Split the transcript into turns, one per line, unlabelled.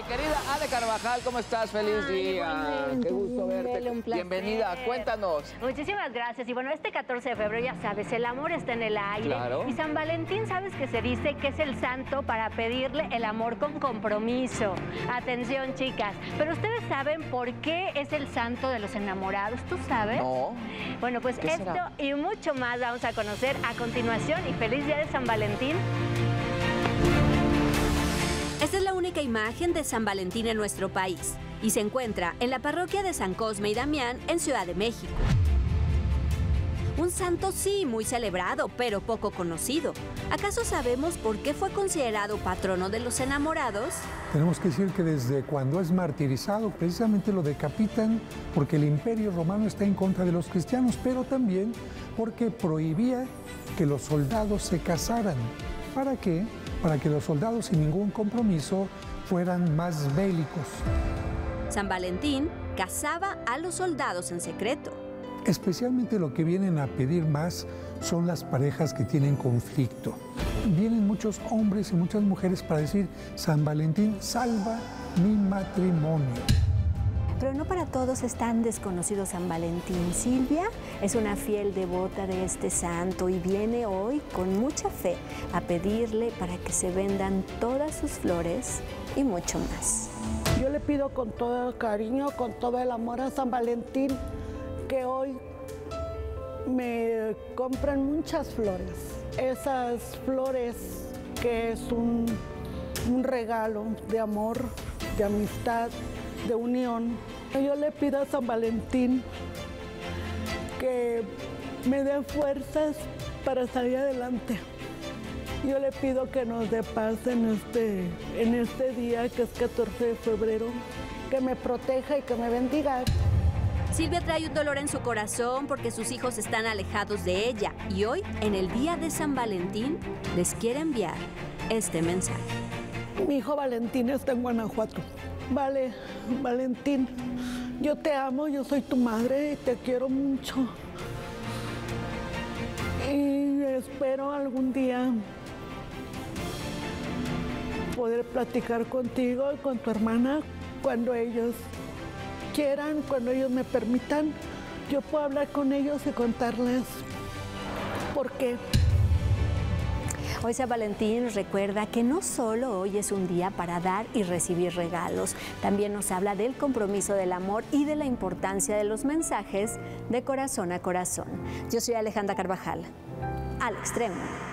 Mi querida Ale Carvajal, ¿cómo estás? Feliz día. Qué gusto verte.
Un placer.
Bienvenida, cuéntanos.
Muchísimas gracias. Y bueno, este 14 de febrero, ya sabes, el amor está en el aire.
Claro.
Y San Valentín, sabes que se dice que es el santo para pedirle el amor con compromiso. Atención, chicas. Pero ustedes saben por qué es el santo de los enamorados. ¿Tú sabes?
No.
Bueno, pues
¿Qué
esto
será?
y mucho más vamos a conocer a continuación. Y feliz día de San Valentín.
Esta es la única imagen de San Valentín en nuestro país y se encuentra en la parroquia de San Cosme y Damián en Ciudad de México. Un santo sí muy celebrado, pero poco conocido. ¿Acaso sabemos por qué fue considerado patrono de los enamorados?
Tenemos que decir que desde cuando es martirizado, precisamente lo decapitan porque el Imperio Romano está en contra de los cristianos, pero también porque prohibía que los soldados se casaran. ¿Para qué? Para que los soldados sin ningún compromiso fueran más bélicos.
San Valentín casaba a los soldados en secreto.
Especialmente lo que vienen a pedir más son las parejas que tienen conflicto. Vienen muchos hombres y muchas mujeres para decir: San Valentín, salva mi matrimonio.
Pero no para todos es tan desconocido San Valentín. Silvia es una fiel devota de este santo y viene hoy con mucha fe a pedirle para que se vendan todas sus flores y mucho más.
Yo le pido con todo el cariño, con todo el amor a San Valentín que hoy me compren muchas flores. Esas flores que es un regalo de amor, de amistad, de unión. Yo le pido a San Valentín que me dé fuerzas para salir adelante. Yo le pido que nos dé paz en este día que es 14 de febrero, que me proteja y que me bendiga.
Silvia trae un dolor en su corazón porque sus hijos están alejados de ella y hoy, en el día de San Valentín, les quiere enviar este mensaje.
Mi hijo Valentín está en Guanajuato. Vale, Valentín, yo te amo, yo soy tu madre y te quiero mucho. Y espero algún día poder platicar contigo y con tu hermana cuando ellos quieran, cuando ellos me permitan. Yo puedo hablar con ellos y contarles por qué.
Hoy San Valentín nos recuerda que no solo hoy es un día para dar y recibir regalos, también nos habla del compromiso del amor y de la importancia de los mensajes de corazón a corazón. Yo soy Alejandra Carvajal, al extremo.